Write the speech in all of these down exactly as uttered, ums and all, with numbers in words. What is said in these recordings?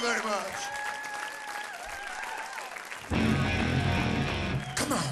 very much. Come on.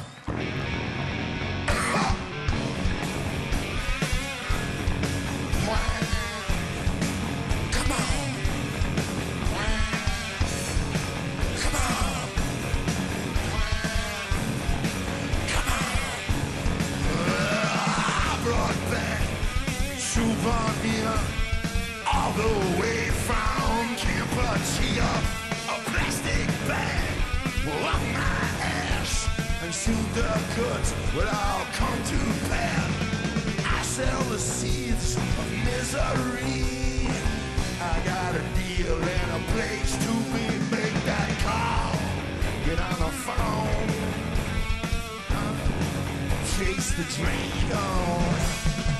Souvenir all the way from Cambodia, a plastic bag up my ass, and soon the goods will all come to pass. I sell the seeds of misery. I got a deal and a place to be. Make that call, get on the phone, chase the dragon.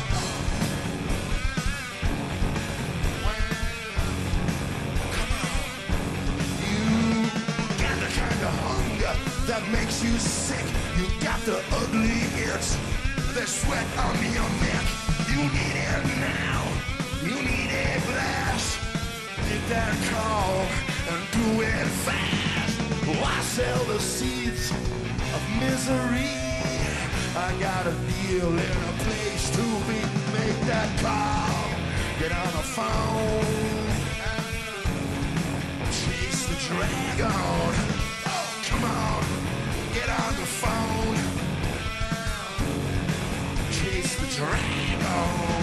That makes you sick. You got the ugly itch, the sweat on your neck. You need it now. You need a blast. Get that call and do it fast. I sell the seeds of misery. I got a deal and a place to be. Make that call. Get on the phone. Chase the dragon. Come on, get on the phone. Chase the dragon.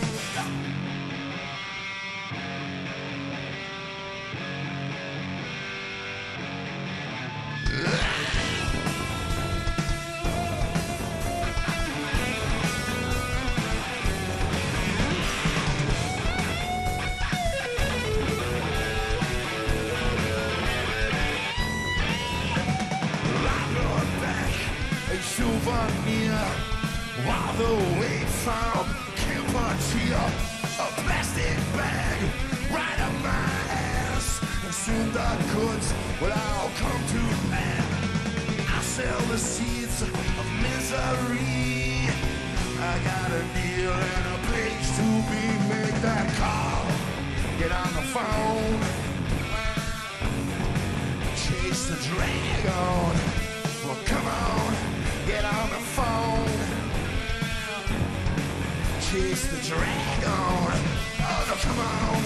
Souvenir all the way from Cambodia, a plastic bag right up my ass, and soon the goods will all come to pass. I sell the seeds of misery. I got a deal and a place to be. Make that call, get on the phone, chase the dragon. Well, come on, get on the phone, chase the dragon. Oh, no, come on.